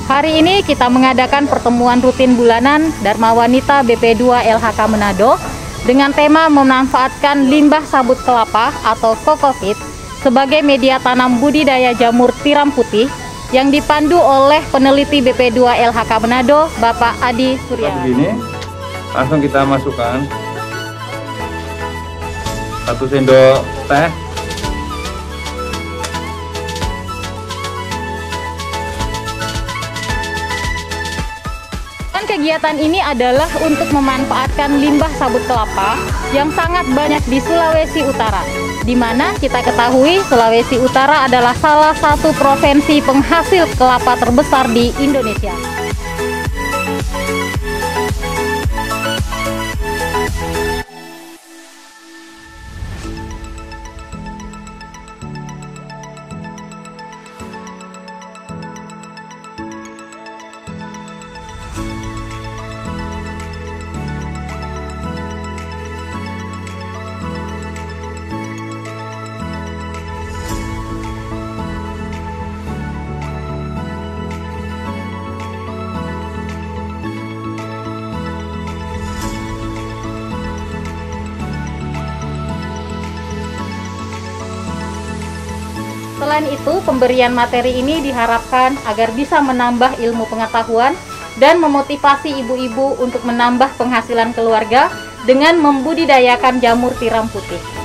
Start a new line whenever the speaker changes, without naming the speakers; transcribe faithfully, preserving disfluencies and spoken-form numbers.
Hari ini kita mengadakan pertemuan rutin bulanan Dharma Wanita B P dua L H K Manado dengan tema memanfaatkan limbah sabut kelapa atau kokopit sebagai media tanam budidaya jamur tiram putih yang dipandu oleh peneliti B P dua L H K Manado, Bapak Adi Surya.
Begini, langsung kita masukkan satu sendok teh.
Kegiatan ini adalah untuk memanfaatkan limbah sabut kelapa yang sangat banyak di Sulawesi Utara, di mana kita ketahui Sulawesi Utara adalah salah satu provinsi penghasil kelapa terbesar di Indonesia. Selain itu, pemberian materi ini diharapkan agar bisa menambah ilmu pengetahuan dan memotivasi ibu-ibu untuk menambah penghasilan keluarga dengan membudidayakan jamur tiram putih.